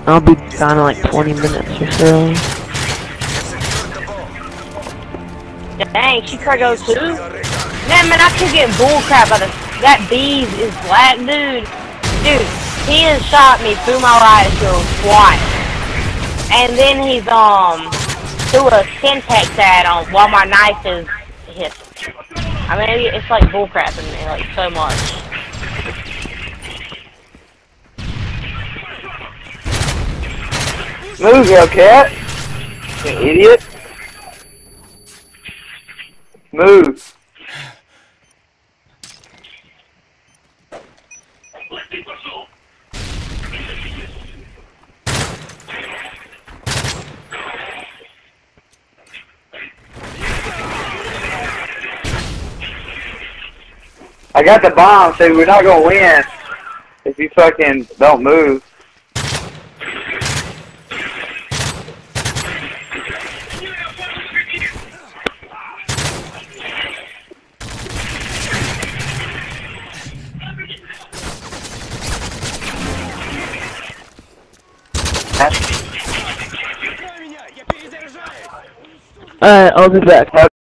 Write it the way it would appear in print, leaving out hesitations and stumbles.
I'll be gone in like 20 minutes or so. Dang, she cargo too? Man, I keep getting bullcrap out of that Bees is black, dude. Dude, he has shot me through my riot shield twice. And then he's, threw a syntax ad on while my knife is hit. I mean, it's like bullcrapping me, like, so much. Move, Hellcat! You idiot! Move! I got the bomb, so we're not gonna win if you fucking don't move. Alright, I'll be back.